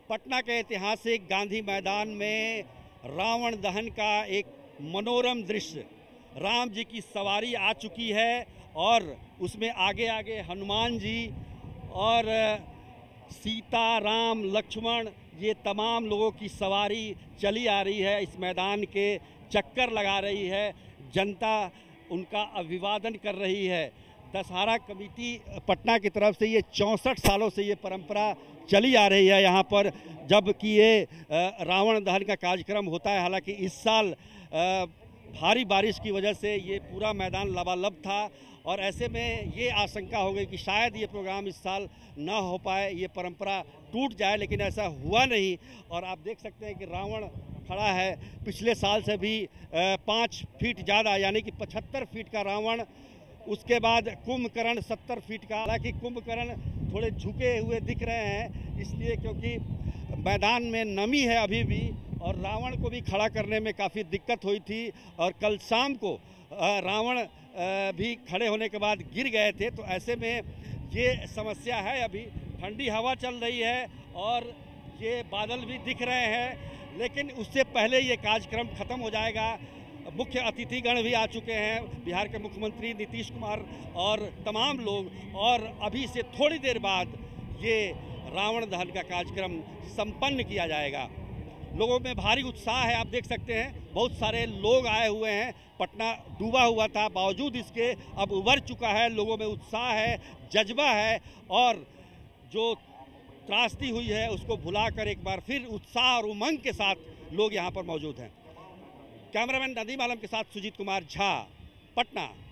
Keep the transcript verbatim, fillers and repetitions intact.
पटना के ऐतिहासिक गांधी मैदान में रावण दहन का एक मनोरम दृश्य। राम जी की सवारी आ चुकी है और उसमें आगे आगे हनुमान जी और सीता, राम, लक्ष्मण, ये तमाम लोगों की सवारी चली आ रही है। इस मैदान के चक्कर लगा रही है, जनता उनका अभिवादन कर रही है। दशहरा कमेटी पटना की तरफ से ये चौंसठ सालों से ये परंपरा चली आ रही है यहाँ पर, जबकि ये रावण दहन का कार्यक्रम होता है। हालांकि इस साल भारी बारिश की वजह से ये पूरा मैदान लबालब था और ऐसे में ये आशंका हो गई कि शायद ये प्रोग्राम इस साल ना हो पाए, ये परंपरा टूट जाए, लेकिन ऐसा हुआ नहीं। और आप देख सकते हैं कि रावण खड़ा है, पिछले साल से भी पाँच फीट ज़्यादा यानी कि पचहत्तर फीट का रावण। उसके बाद कुंभकर्ण सत्तर फीट का। हालांकि कुंभकर्ण थोड़े झुके हुए दिख रहे हैं इसलिए क्योंकि मैदान में नमी है अभी भी, और रावण को भी खड़ा करने में काफ़ी दिक्कत हुई थी। और कल शाम को रावण भी खड़े होने के बाद गिर गए थे। तो ऐसे में ये समस्या है। अभी ठंडी हवा चल रही है और ये बादल भी दिख रहे हैं, लेकिन उससे पहले ये कार्यक्रम ख़त्म हो जाएगा। मुख्य अतिथिगण भी आ चुके हैं, बिहार के मुख्यमंत्री नीतीश कुमार और तमाम लोग, और अभी से थोड़ी देर बाद ये रावण दहन का कार्यक्रम संपन्न किया जाएगा। लोगों में भारी उत्साह है, आप देख सकते हैं बहुत सारे लोग आए हुए हैं। पटना डूबा हुआ था, बावजूद इसके अब उभर चुका है। लोगों में उत्साह है, जज्बा है, और जो त्रासदी हुई है उसको भुलाकर एक बार फिर उत्साह और उमंग के साथ लोग यहाँ पर मौजूद हैं। कैमरामैन नदीम आलम के साथ सुजीत कुमार झा, पटना।